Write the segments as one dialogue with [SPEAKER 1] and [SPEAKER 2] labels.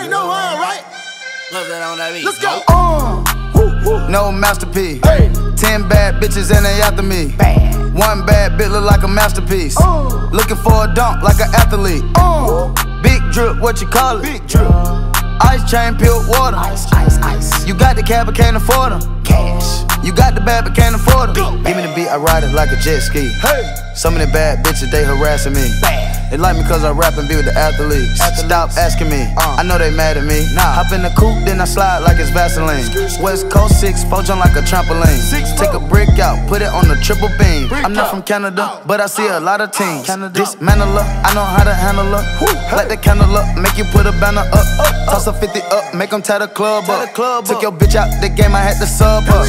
[SPEAKER 1] already know I am, right?
[SPEAKER 2] What's that on that beat?
[SPEAKER 1] Let's go.
[SPEAKER 3] No masterpiece.
[SPEAKER 1] Hey.
[SPEAKER 3] 10 bad bitches and they after me. One bad bitch look like a masterpiece. Looking for a dunk like an athlete. Big drip, what you call it?
[SPEAKER 1] Big drip.
[SPEAKER 3] Ice chain, peeled water.
[SPEAKER 4] Ice, ice, ice.
[SPEAKER 3] You got the cab but can't afford them.
[SPEAKER 4] Cash.
[SPEAKER 3] You got the bad but can't afford them. Give me the beat, I ride it like a jet ski.
[SPEAKER 1] Hey.
[SPEAKER 3] Some of the bad bitches, they harassing me. They like me cause I rap and be with the athletes. Stop asking me, I know they mad at me. Hop in the coupe, then I slide like it's Vaseline. West Coast 6'4", jump like a trampoline. Take a brick out, put it on the triple beam. I'm not from Canada, but I see a lot of teams. Dismantle her, I know how to handle her. Light the candle up, make you put a banner up. Toss a 50 up, make them tie the club up. Took your bitch out the game, I had to sub her.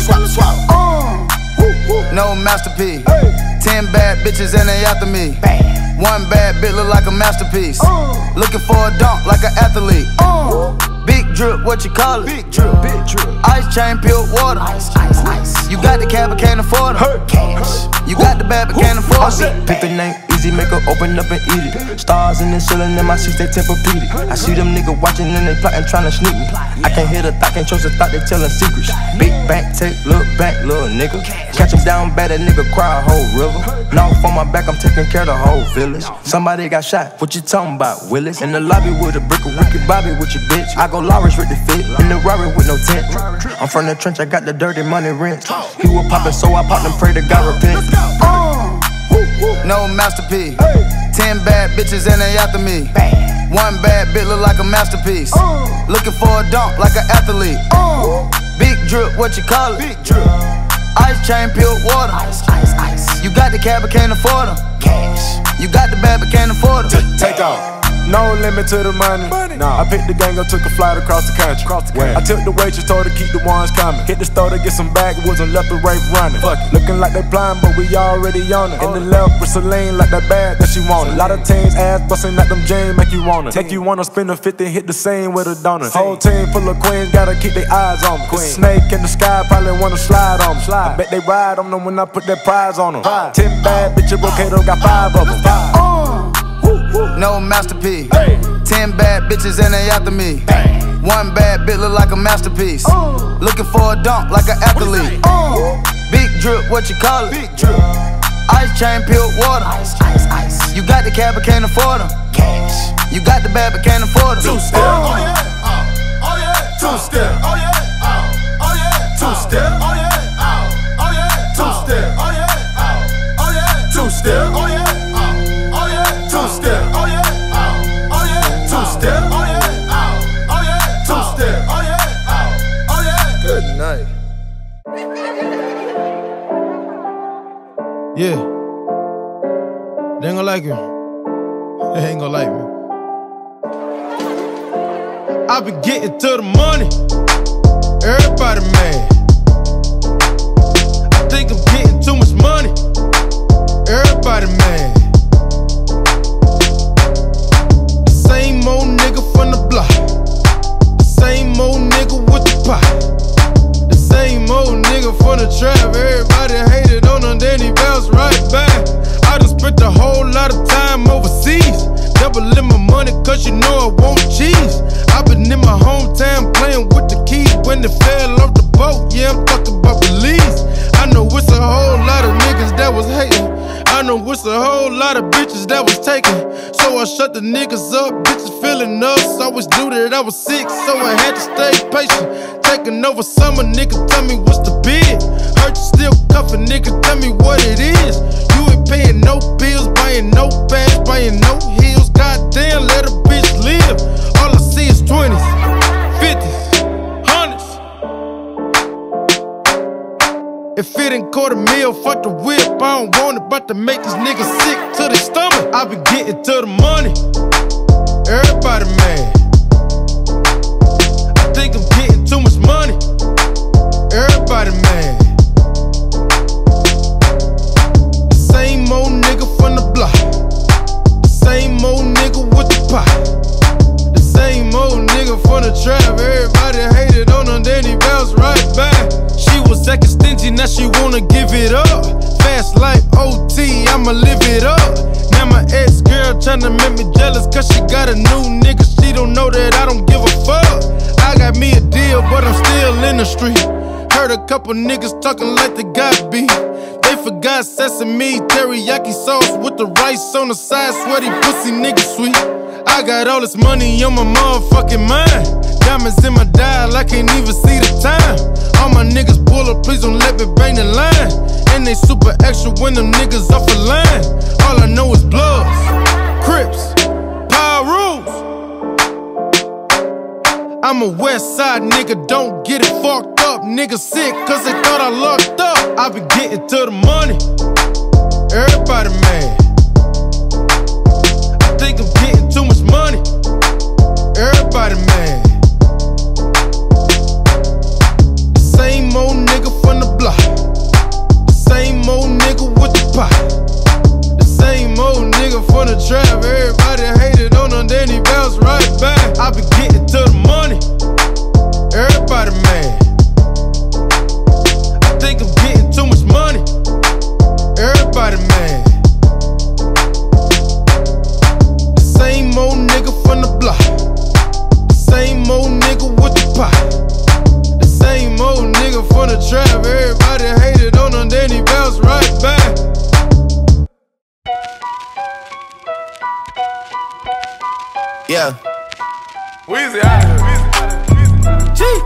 [SPEAKER 3] No masterpiece. 10 bad bitches and they after me. One bad bitch look like a masterpiece. Looking for a dunk like an athlete. Big drip, what you call it?
[SPEAKER 1] Big drip, big drip.
[SPEAKER 3] Ice chain, peeled water.
[SPEAKER 4] Ice, ice, ice.
[SPEAKER 3] You got the cab but can't afford them.
[SPEAKER 4] Cash.
[SPEAKER 3] You got the bad but can't afford it.
[SPEAKER 5] Pick the name easy, make her open up and eat it. Stars in the ceiling in my seats, they Tempur-Pedic. I see them niggas watching and they plotting, trying to sneak me. I can't hear the thought, can't trust the thought, they telling secrets. Big bank, take, look back, little nigga. Catch him down bad, that nigga cry a whole river. Now on my back, I'm taking care of the whole village. Somebody got shot, what you talking about, Willis? In the lobby with a brick of wicked Bobby with your bitch. I go Lawrence with the fit, in the Rari with no tent. I'm from the trench, I got the dirty money rent. He was poppin', so I popped and pray to God repent.
[SPEAKER 3] No masterpiece. 10 bad bitches and they after me. One bad bitch look like a masterpiece. Looking for a dunk like an athlete. Big drip, what you call it?
[SPEAKER 1] Big drip.
[SPEAKER 3] Ice chain, peeled water.
[SPEAKER 4] Ice, ice, ice.
[SPEAKER 3] You got the cab but can't afford them.
[SPEAKER 4] Cash.
[SPEAKER 3] You got the bad but can't afford them.
[SPEAKER 1] Take off.
[SPEAKER 6] No limit to the money. I picked the gang up, took a flight across the country. I took the waitress, told her keep the ones coming. Hit the store to get some backwoods and left the right running. Looking like they blind, but we already on it. In the left with Celine, like that bag that she wanted. A lot of teams ass busting at them jeans, make you wanna. Make you wanna spend a 50, hit the same with a donut. Whole team full of queens, gotta keep their eyes on me. The snake in the sky probably wanna slide on me. I bet they ride on them when I put that prize on them. 10 bad bitches, Brocato got 5 of them.
[SPEAKER 3] No masterpiece. 10 bad bitches and they after me. One bad bitch look like a masterpiece. Looking for a dunk like an athlete. Big drip, what you call it?
[SPEAKER 1] Big drip.
[SPEAKER 3] Ice chain, peeled water.
[SPEAKER 4] Ice, ice, ice.
[SPEAKER 3] You got the cab but can't afford them.
[SPEAKER 4] Cash.
[SPEAKER 3] You got the bad but can't afford them.
[SPEAKER 1] Two-step. Oh yeah. Oh yeah. Two-step. Oh yeah. Oh yeah. Two-step. Oh yeah. Oh yeah. Two-step. Oh yeah. Oh yeah. Two-step. Oh yeah. Two-step, oh yeah, oh yeah, two-step, oh yeah, oh yeah, two-step, oh yeah, oh yeah.
[SPEAKER 3] Good night.
[SPEAKER 7] Yeah. They ain't gonna like you. They ain't gonna like me. I been getting to the money. Everybody mad. I think I'm getting too much money. Everybody mad. Same old nigga from the block. The same old nigga with the pot. The same old nigga from the trap. Everybody hated on him, then he bounced right back. I done spent a whole lot of time overseas. Doubling my money cause you know I want cheese. I been in my hometown playing with the keys when they fell off the boat. Yeah, I'm talking about Belize. I know it's a whole lot of niggas that was hating. I know it's a whole lot of bitches that was taken. So I shut the niggas up, bitches feeling us. Always knew that I was sick, so I had to stay patient. Taking over summer, nigga, tell me what's the bid. Heard you still cuffin', nigga, tell me what it is. You ain't paying no bills, buying no bags, buying no heels. Goddamn, let a bitch live. All I see is 20s, 50s, 100s. If it ain't $250,000, fuck the whip, I don't want it. About to make these niggas sick to their stomach. I been getting to the money. Everybody mad. I think I'm getting too much money. Everybody mad. The same old nigga from the block. The same old nigga with the pot. The same old nigga from the trap. Everybody hated on him, then he bounced right back. She was acting stingy, now she wanna give it up. Fast life OT, I'ma live it up. Now my ex-girl tryna make me jealous cause she got a new nigga. She she don't know that I don't give a fuck. I got me a deal, but I'm still in the street. Heard a couple niggas talking like they got beat. They forgot sesame, teriyaki sauce with the rice on the side. Sweaty pussy nigga sweet. I got all this money on my motherfucking mind. Diamonds in my dial, I can't even see the time. All my niggas pull up, please don't let me bang the line. And they super extra when them niggas off the line. All I know is Bloods, Crips, Power Rules. I'm a west side nigga, don't get it fucked up. Niggas sick cause they thought I locked up. I been getting to the money, everybody mad. I think I'm getting too much money, everybody mad. The same old nigga from the block, the same old nigga with the pot, the same old nigga from the trap. Everybody hated on him, then he bounced right back. I been getting to the money, everybody mad. I think I'm getting too much money, everybody mad. The same old nigga from the block, the same old nigga with the pot, the same old nigga from the trap. Everybody hated on him, then he bounced right back.
[SPEAKER 3] Yeah.
[SPEAKER 1] Weezy out of here.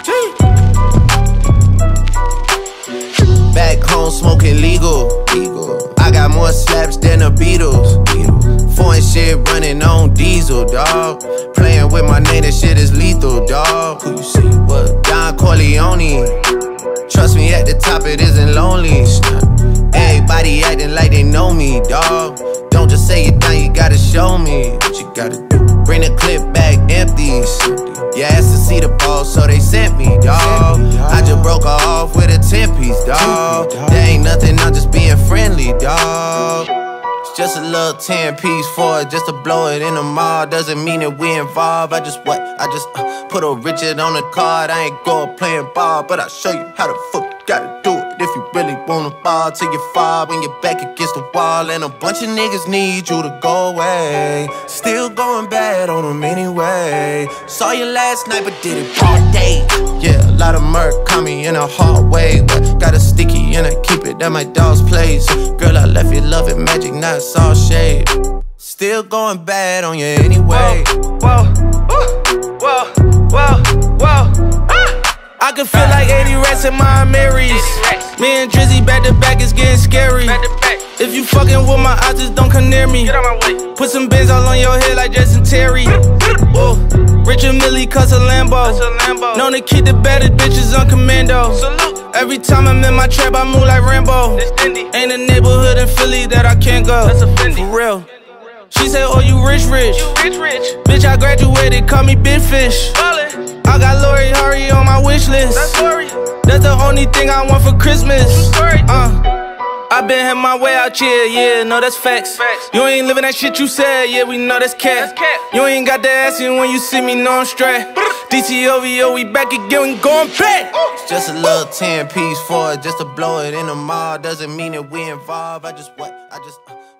[SPEAKER 3] Back home smoking legal. I got more slaps than the Beatles. Foreign shit running on diesel, dawg. Playing with my name, that shit is lethal, dawg. Who you see? What? Don Corleone. Trust me, at the top it isn't lonely. Everybody acting like they know me, dawg. Don't just say it down, you gotta show me what you gotta do. Bring the clip back empty. You asked to see the ball, so they sent me, dawg. I just broke her off with a 10-piece, dawg. There ain't nothing, I'm just being friendly, dawg. It's just a little 10-piece for it, just to blow it in the mall. Doesn't mean that we involved. I just put a Richard on the card. I ain't go playing ball, but I'll show you how the fuck you gotta do it. If you really wanna fall till you fall when you're back against the wall. And a bunch of niggas need you to go away. Still going bad on them anyway. Saw you last night but did it all day. Yeah, a lot of murk caught me in a hard way, but got a sticky and I keep it at my dog's place. Girl, I left you loving magic, not all shade. Still going bad on you anyway.
[SPEAKER 5] Whoa, whoa, whoa, whoa. I can feel like 80 rats in my Marys. Me and Drizzy back to back, it's getting scary. If you fucking with my eyes, just don't come near me. Put some bins all on your head like Jason Terry. Whoa. Richard Millie cuss a Lambo. Known to keep the better bitches on commando. Every time I'm in my trap, I move like Rambo. Ain't a neighborhood in Philly that I can't go. For real. She say, oh, you rich. Bitch, I graduated, call me Big Fish. I got Lori Hurry on my wish list. That's the only thing I want for Christmas. I been had my way out here, yeah, no, that's facts. You ain't living that shit you said, yeah, we know that's cat. You ain't got that ass in when you see me, no, I'm straight. DTOVO, we back again, we going back.
[SPEAKER 3] It's just a little 10-piece for it, just to blow it in the mall. Doesn't mean that we involved. I just